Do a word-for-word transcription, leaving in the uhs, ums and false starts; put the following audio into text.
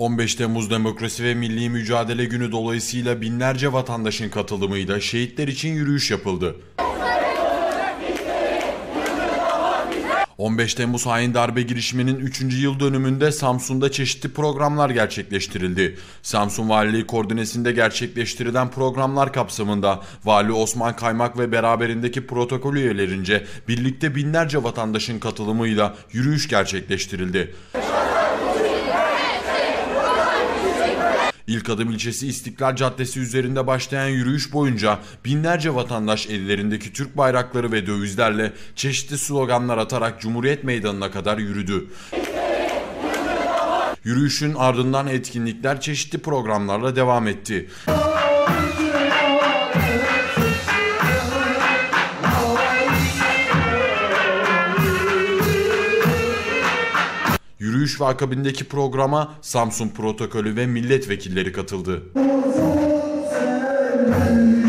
on beş Temmuz Demokrasi ve Milli Mücadele Günü dolayısıyla binlerce vatandaşın katılımıyla şehitler için yürüyüş yapıldı. on beş Temmuz hain darbe girişiminin üçüncü yıl dönümünde Samsun'da çeşitli programlar gerçekleştirildi. Samsun Valiliği koordinesinde gerçekleştirilen programlar kapsamında Vali Osman Kaymak ve beraberindeki protokol üyelerince birlikte binlerce vatandaşın katılımıyla yürüyüş gerçekleştirildi. İlk Adım ilçesi İstiklal Caddesi üzerinde başlayan yürüyüş boyunca binlerce vatandaş ellerindeki Türk bayrakları ve dövizlerle çeşitli sloganlar atarak Cumhuriyet Meydanı'na kadar yürüdü. Yürüyüşün ardından etkinlikler çeşitli programlarla devam etti. Yürüyüş ve akabindeki programa Samsun protokolü ve milletvekilleri katıldı.